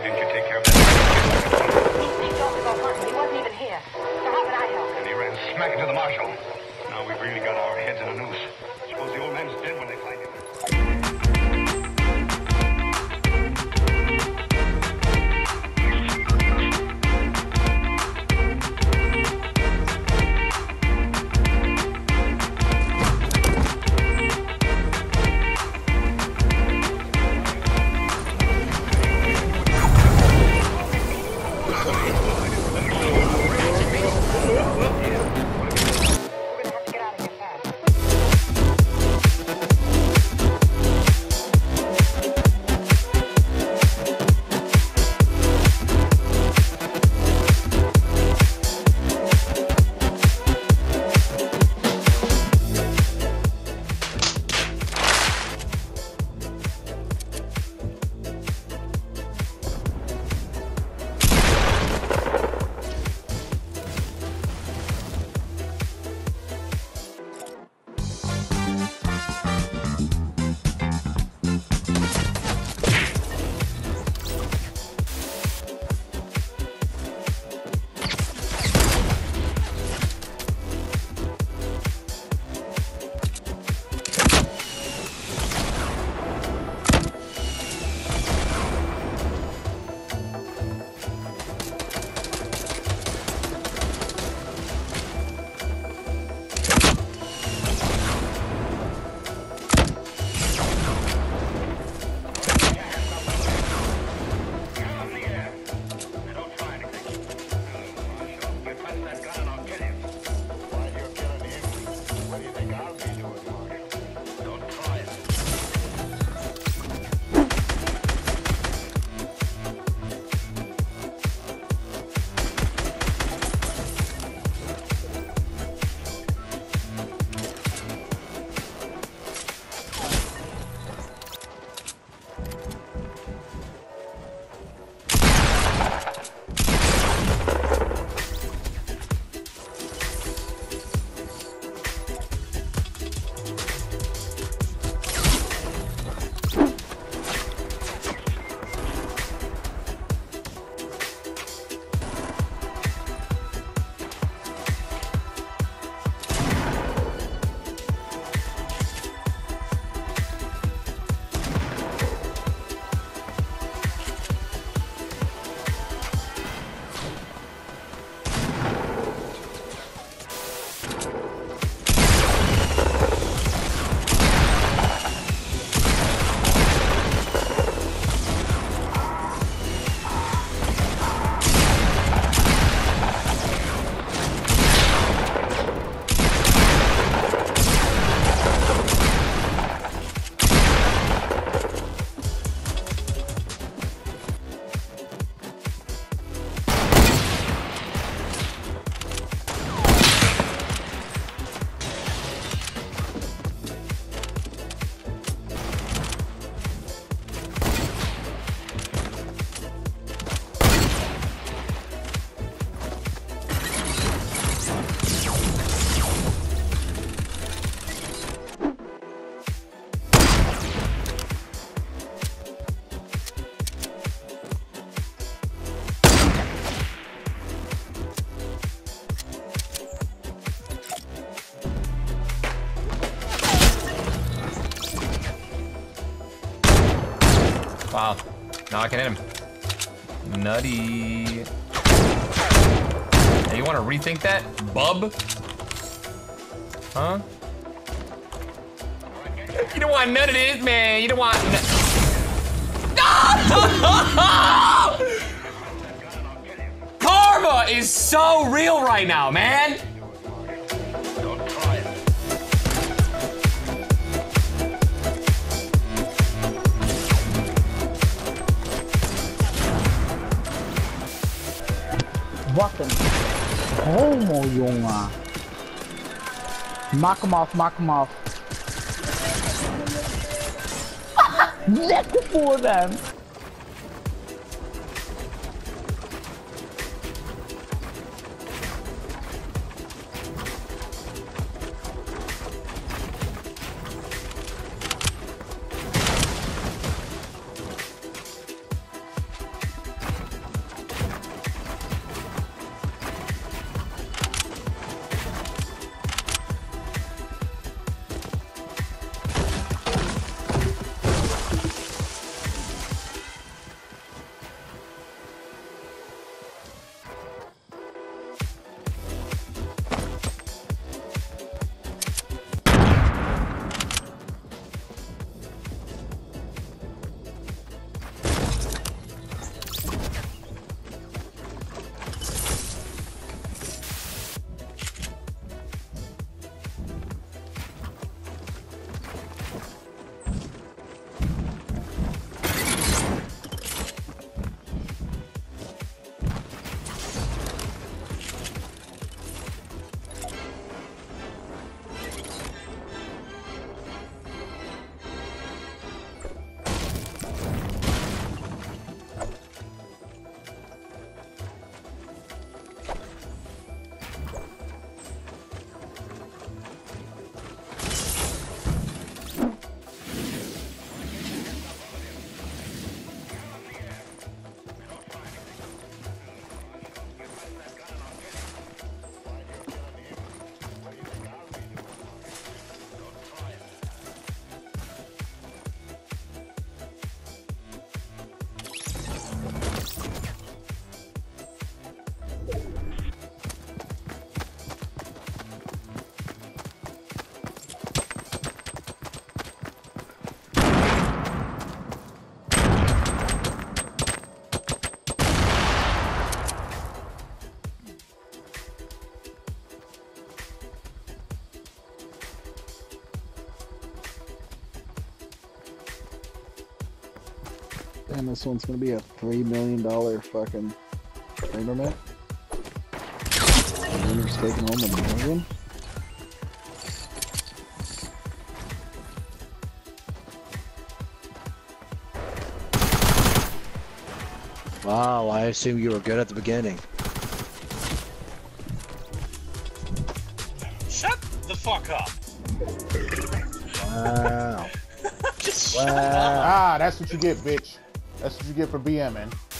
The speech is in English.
didn't you take care of that? He talked about hunting. He wasn't even here. So how could I help? And he ran smack into the marshal. Now we've really got our heads in a noose. Suppose the old man's dead when they find him. Wow. Now I can hit him. Nutty. Hey, you want to rethink that, bub? Huh? You don't want none of this, man. You don't want Karma is so real right now, man. Wat een homo, jongen. Maak hem af, maak hem af. Lekker voor hem. And this one's gonna be a $3 million fucking tournament. The winner's taking home $1 million. Wow, I assume you were good at the beginning. Shut the fuck up. Wow. Just Wow. shut up. Ah, that's what you get, bitch. That's what you get for BMing.